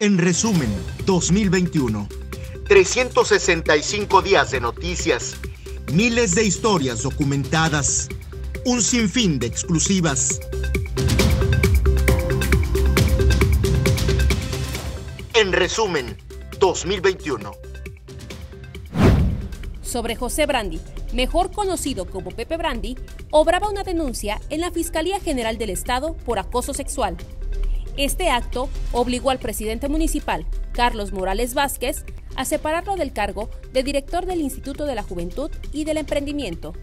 En resumen, 2021. 365 días de noticias. Miles de historias documentadas. Un sinfín de exclusivas. En resumen, 2021. Sobre José Brandi, mejor conocido como Pepe Brandi, obraba una denuncia en la Fiscalía General del Estado por acoso sexual. Este acto obligó al presidente municipal, Carlos Morales Vázquez, a separarlo del cargo de director del Instituto de la Juventud y del Emprendimiento.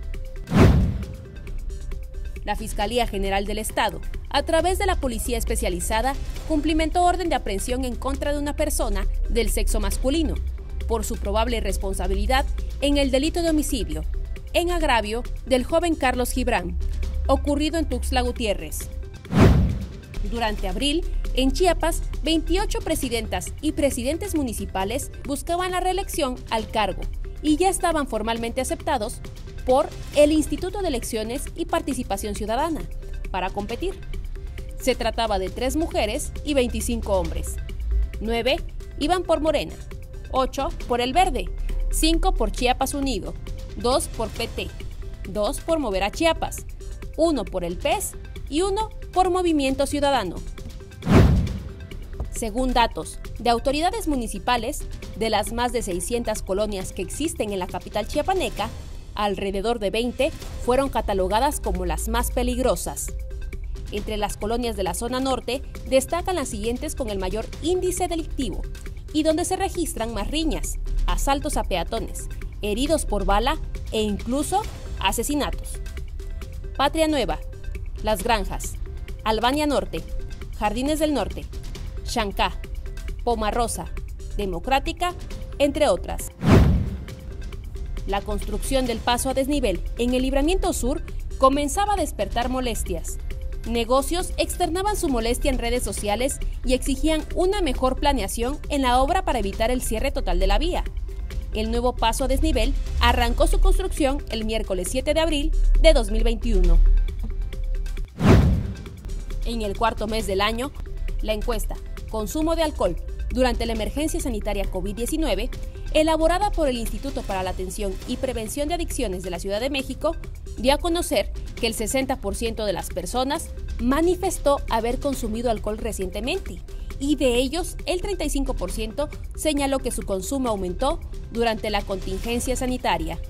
La Fiscalía General del Estado, a través de la Policía Especializada, cumplimentó orden de aprehensión en contra de una persona del sexo masculino, por su probable responsabilidad en el delito de homicidio, en agravio del joven Carlos Gibran, ocurrido en Tuxtla Gutiérrez. Durante abril, en Chiapas, 28 presidentas y presidentes municipales buscaban la reelección al cargo y ya estaban formalmente aceptados por el Instituto de Elecciones y Participación Ciudadana para competir. Se trataba de 3 mujeres y 25 hombres. 9 iban por Morena, 8 por El Verde, 5 por Chiapas Unido, 2 por PT, 2 por Mover a Chiapas, 1 por el PES y 1 por Movimiento Ciudadano. Según datos de autoridades municipales, de las más de 600 colonias que existen en la capital chiapaneca, alrededor de 20 fueron catalogadas como las más peligrosas. Entre las colonias de la zona norte destacan las siguientes con el mayor índice delictivo y donde se registran más riñas, asaltos a peatones, heridos por bala e incluso asesinatos. Patria Nueva, Las Granjas, Albania Norte, Jardines del Norte, Chancá, Pomarrosa, Democrática, entre otras. La construcción del paso a desnivel en el Libramiento Sur comenzaba a despertar molestias. Negocios externaban su molestia en redes sociales y exigían una mejor planeación en la obra para evitar el cierre total de la vía. El nuevo paso a desnivel arrancó su construcción el miércoles 7 de abril de 2021. En el cuarto mes del año, la encuesta Consumo de alcohol durante la emergencia sanitaria COVID-19, elaborada por el Instituto para la Atención y Prevención de Adicciones de la Ciudad de México, dio a conocer que el 60% de las personas manifestó haber consumido alcohol recientemente y de ellos el 35% señaló que su consumo aumentó durante la contingencia sanitaria.